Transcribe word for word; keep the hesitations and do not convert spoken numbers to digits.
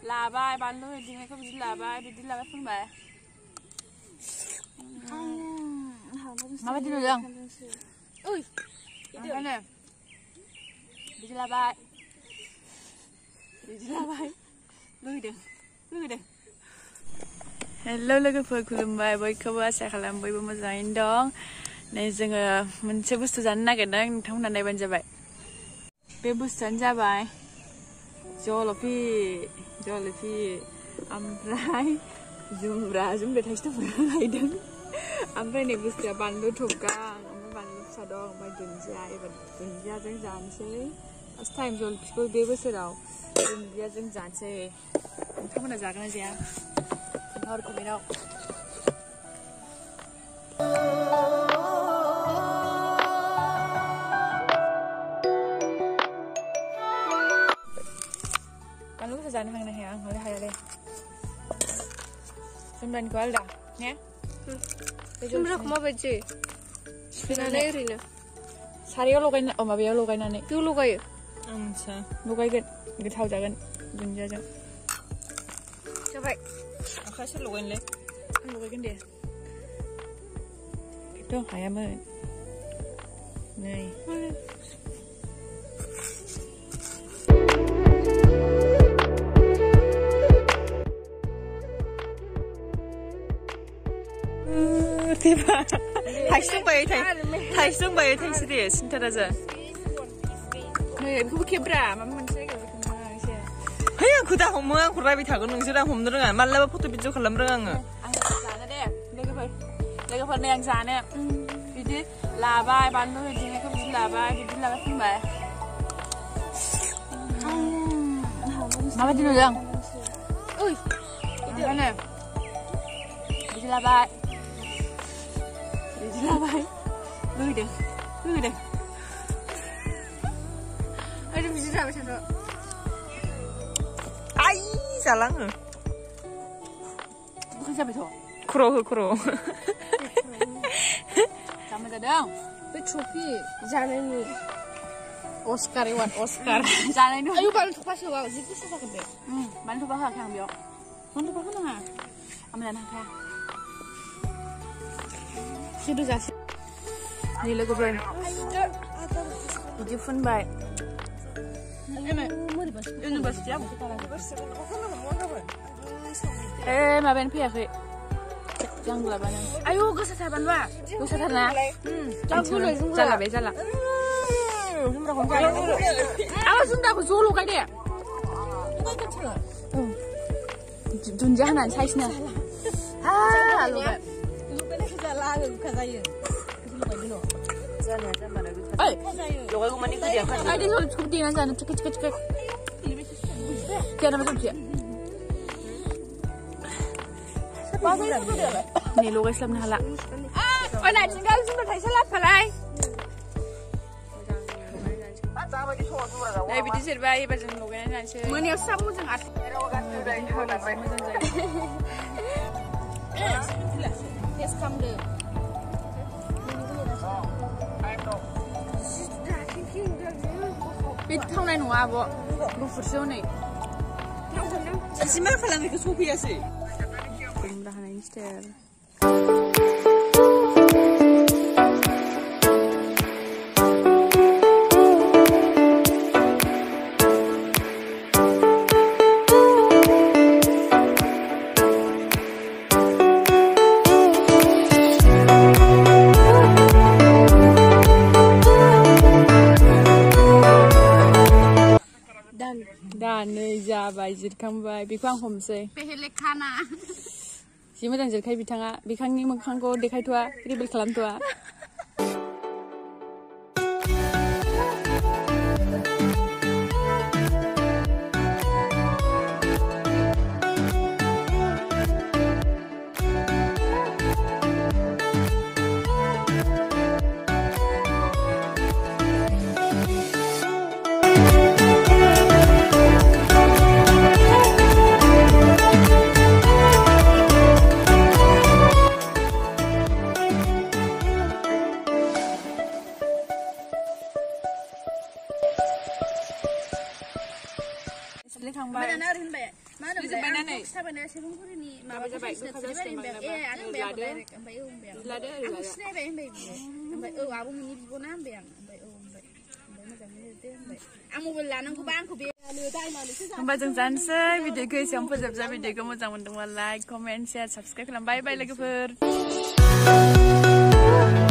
लाबाय बानलु बिदिनो बिदि लाबाय बिदि लाबाय फुनबाय माबायदि नुदों ओइ ओंखायनो बिदि लाबाय बिदि लाबाय लुगैदों लुगैदों हेल' लोगोफोर खुलुमबाय बयखौबो आसा खालाम बयबो मोजाङैनो दं नै जोङो मोनसे बुस्थु जानो नागिरदों नोंथांमोना नायबानो जाबाय बे बुस्थुआनो जाबाय जलफि जलफि ओमफ्राय जुमब्रा जुमब्रा थाइसे लायदों ओमफ्राय नै बुस्थुआ बानलु थबगां ओमफ्राय बानलु फिसा दं ओमफ्राय दुन्दिया एबार दुन्दियाजों जानोसै फार्स्ट टाइम जलफिखौ बे बोसोराव दुन्दियाजों जानोसै नोंथांमोना जागोन ना जाया खोन्थाहर कमेन्टआव बानलु गोसा जानो हागोन ना हाया आं हले हाया दे जुमब्रानिखौ आलदा ने जुमब्राखौ माबायदि सिफ्लेनानै ओरैनो सारायाव लगायना अ माबायाव लगायनानै दो लगायो आं मिथिया लगायगोन गोथाव जागोन दुन्दियाजों जाबाय आखाया सोर लगायनोलै आं लगायगोन दे थ' हायामोन नै 대박. 다시 좀 봐요, 다시 좀 봐요, 당신이 신타라자. 네, 그거 개브라, 맘만 세게 그렇게 하시. 그냥 그다 hommoang 고라비 다고 능시랑 hom느랑아 말라바 포토 비디오 칼람랑아. 아, 자네. 내가 봐. 내가 봐 내가 자네. 비디 라바이 반도 비디네 그 비디 라바이 비디 라바이 품바이. 마바디 노랑. 어이. 이거는 비디 라바이. Jadi labai, lugedeng, lugedeng. Aduh bisa sampai sana. Ay, salah nge. Bukan siapa itu? Kuro, kuro. Sama dadang. Itu trofi, jangan ini. Oscar iwan, Oscar. Jangan ini. Ayo bantu pas lo, jadi susah kan deh. Hmm, bantu bahas yang biok. Bantu bahas mana? Ambil anak kah? Sudah jadi. Ni lagu ber. Ini fun bay. Ini. Ini bas siap. Eh, ma ben pihak. Jangan gula banan. Ayo, gue satapan ba. Gue satana. Hmm. Jangan gula. Jala be jala. Sumpah kau jala. Awas sumpah aku solo kali dia. Hmm. Dunja hanan size-nya. Ah, lu ber. Jalan ke saya. Jalan jalan mana? Eh, lokai kau mandi tu dia kan? Ada soal cukup tinggal sana, cekik cekik cekik. Tiada macam dia. Ni lokai Islam ni halak. Ah, oh nak tinggal sini tak salah palai. Nah, bidik serbai macam lokai ni nanti. Mana yang sama macam at. Yes, come there. Bit thong này nua bo, lu phật siêu này. Chị mấy phải làm cái số kia gì? Cùng là hành style. Dan नै जाबाय जिरखांबाय बेखौ आं हमसै बेहेलेखाना जि मोजां जिरखाय बिथाङा बिखांनि मोखांखौ देखायथ'आ रिभिल खालामथ'आ होनबाय मा होनो आं खिथाबायना सेबुंगुरिनि माबा जाबाय सिनायबाय होनबाय ए आं होनबाय आंखौ डाइरेक्ट ओमफ्राय औ होनबाय आं आंखौ सिनायबाय होनबाय बियो ओमफ्य औ आबो मोननि बिब'ना होनबाय आं ओमफ्य औ होनबाय ओमफ्य मोजाङै लिरदो होनबाय आं मबाइल लानांगौबा आंखौ बे होमबा जों जानोसै भिडिअखौ एसेयावनो फोजोबसै भिडिअखौ मोजां मोनदोंबा लाइक कमेन्ट शेयार साबसक्राइब खालाम बाय बाय लोगोफोर